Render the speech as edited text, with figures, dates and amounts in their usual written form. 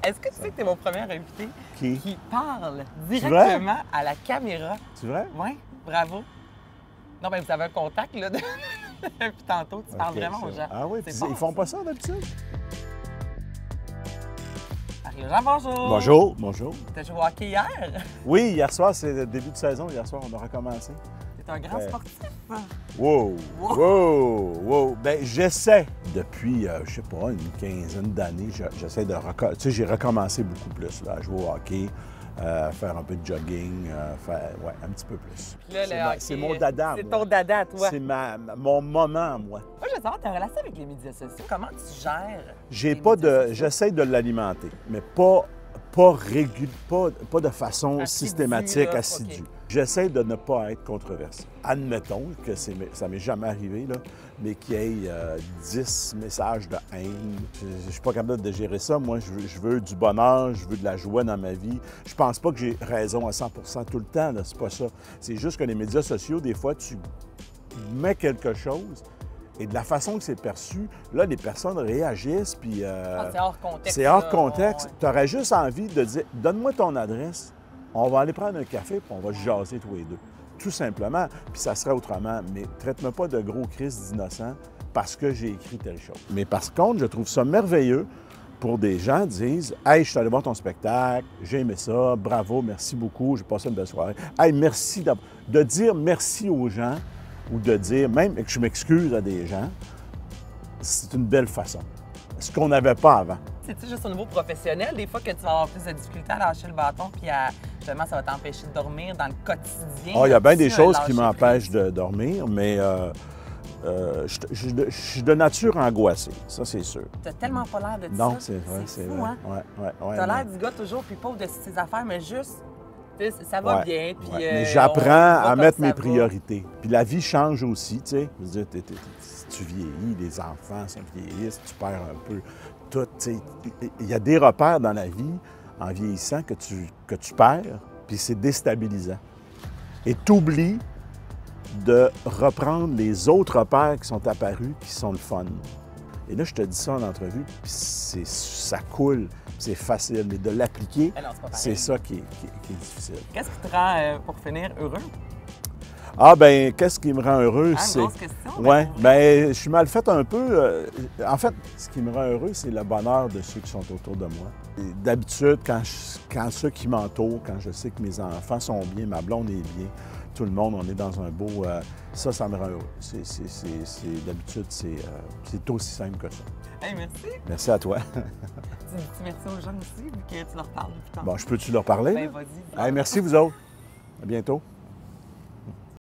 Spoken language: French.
Est-ce que tu sais que tu es mon premier invité Qui parle directement à la caméra? C'est vrai? Oui, bravo. Non, ben vous avez un contact, là, depuis tantôt. Tu parles vraiment aux gens. Ah oui, C'est puis bon, ils font pas ça d'habitude? Marie-Jean, bonjour. Bonjour, bonjour. Tu as joué au hockey hier? Oui, hier soir, c'est le début de saison. Hier soir, on a recommencé. Tu es un grand sportif. Wow, wow, wow. Bien, j'essaie depuis, je sais pas, une quinzaine d'années, j'essaie de recommencer. Tu sais, j'ai recommencé beaucoup plus, là, à jouer au hockey, faire un peu de jogging, faire, ouais, un petit peu plus. Puis là, C'est mon dada, C'est moi. ton dada, toi. C'est mon moment, moi. Moi, je veux savoir ta relation avec les médias sociaux. Comment tu gères? J'essaie de l'alimenter, mais pas de façon systématique, là, assidue. OK. J'essaie de ne pas être controversé. Admettons que ça m'est jamais arrivé, là, mais qu'il y ait 10 messages de haine. Je suis pas capable de gérer ça. Moi, je veux du bonheur, je veux de la joie dans ma vie. Je pense pas que j'ai raison à 100 tout le temps, là, c'est pas ça. C'est juste que les médias sociaux, des fois, tu mets quelque chose. Et de la façon que c'est perçu, là, les personnes réagissent, puis... c'est hors contexte. C'est hors là. contexte. Ouais. Tu aurais juste envie de dire, donne-moi ton adresse, on va aller prendre un café, puis on va jaser tous les deux. Tout simplement, puis ça serait autrement. Mais traite-moi pas de gros Christ d'innocent parce que j'ai écrit telle chose. Mais par contre, je trouve ça merveilleux pour des gens qui disent « Hey, je suis allé voir ton spectacle, j'ai aimé ça, bravo, merci beaucoup, j'ai passé une belle soirée. Hey, merci de dire merci aux gens ou de dire même que je m'excuse à des gens, c'est une belle façon. Ce qu'on n'avait pas avant. C'est-tu juste au niveau professionnel, des fois que tu vas avoir plus de difficultés à lâcher le bâton, puis justement, ça va t'empêcher de dormir dans le quotidien? Il y a bien des Tu choses lâcher qui m'empêchent de dormir, mais je suis de nature angoissée, ça c'est sûr. T'as tellement pas l'air de ça. Non, c'est vrai, c'est fou, vrai. hein? Ouais, T'as l'air mais- du gars toujours plus pauvre de ses affaires, mais juste, tu sais, ça va Ouais, bien. Puis, ouais. Mais on j'apprends va à comme mettre ça mes va. priorités. Puis la vie change aussi, tu sais. Je veux dire, tu vieillis, les enfants sont vieillissent, tu perds un peu tout, tu sais. Il y a des repères dans la vie, en vieillissant, que tu perds, puis c'est déstabilisant. Et tu oublies de reprendre les autres repères qui sont apparus, qui sont le fun. Et là, je te dis ça en entrevue, puis ça coule, c'est facile, mais de l'appliquer, Ah non, c'est pas pareil. c'est ça qui est difficile. Qu'est-ce qui te rend, pour finir, heureux? Ah ben, qu'est-ce qui me rend heureux, Ah, une c'est... grosse question. Oui, bien, je suis mal fait un peu. En fait, ce qui me rend heureux, c'est le bonheur de ceux qui sont autour de moi. Et d'habitude, quand ceux qui m'entourent, quand je sais que mes enfants sont bien, ma blonde est bien, tout le monde, on est dans un beau... ça me rend heureux. D'habitude, c'est aussi simple que ça. Hey, merci. Merci à toi. Tu dis merci aux gens aussi, vu que tu leur parles depuis tantôt. Bon, je peux-tu leur parler? Ben, là? vas-y. Hey, merci, vous autres. À bientôt.